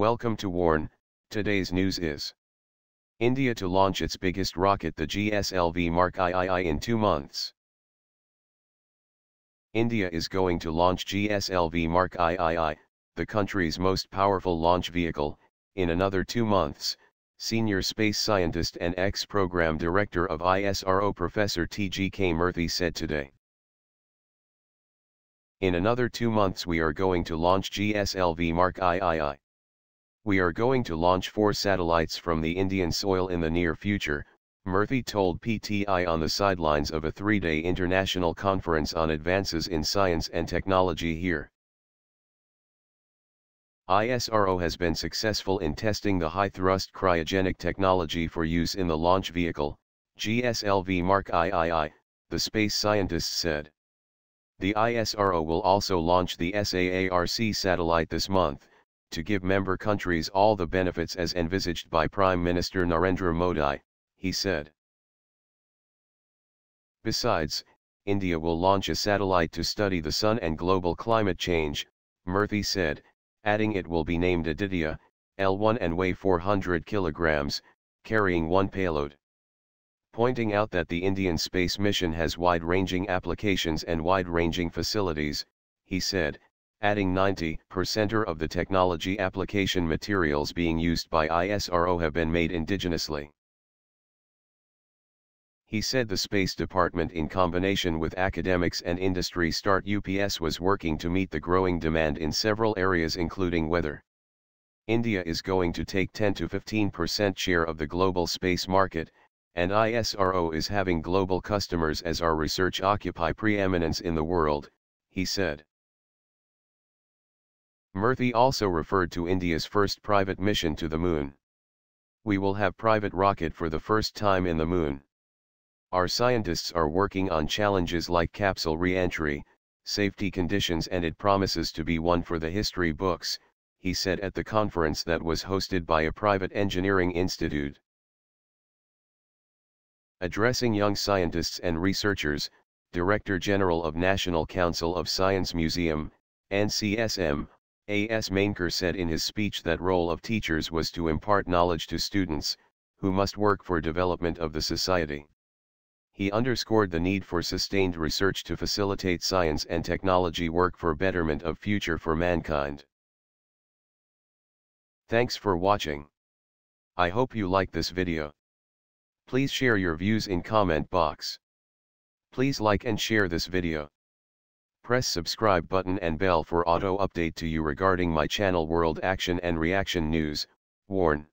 Welcome to Warn. Today's news is India to launch its biggest rocket, the GSLV Mark-III, in 2 months. India is going to launch GSLV Mark-III, the country's most powerful launch vehicle, in another 2 months, senior space scientist and ex-program director of ISRO Professor T.G.K. Murthy said today. In another 2 months we are going to launch GSLV Mark-III. We are going to launch 4 satellites from the Indian soil in the near future, Murthy told PTI on the sidelines of a 3-day international conference on advances in science and technology here. ISRO has been successful in testing the high-thrust cryogenic technology for use in the launch vehicle, GSLV Mark-III, the space scientists said. The ISRO will also launch the SAARC satellite this month, to give member countries all the benefits as envisaged by Prime Minister Narendra Modi, he said. Besides, India will launch a satellite to study the sun and global climate change, Murthy said, adding it will be named Aditya, L1 and weigh 400 kilograms, carrying 1 payload. Pointing out that the Indian space mission has wide-ranging applications and wide-ranging facilities, he said, adding 90% of the technology application materials being used by ISRO have been made indigenously. He said the Space Department in combination with academics and industry start UPS was working to meet the growing demand in several areas including weather. India is going to take 10 to 15% share of the global space market, and ISRO is having global customers as our research occupy preeminence in the world, he said. Murthy also referred to India's first private mission to the moon. We will have private rocket for the first time in the moon. Our scientists are working on challenges like capsule re-entry, safety conditions, and it promises to be one for the history books, he said at the conference that was hosted by a private engineering institute. Addressing young scientists and researchers, Director General of National Council of Science Museum, NCSM, A.S. Mainkar said in his speech that role of teachers was to impart knowledge to students, who must work for development of the society. He underscored the need for sustained research to facilitate science and technology work for betterment of future for mankind. Thanks for watching. I hope you like this video. Please share your views in comment box. Please like and share this video. Press subscribe button and bell for auto update to you regarding my channel World Action and Reaction News, Warn.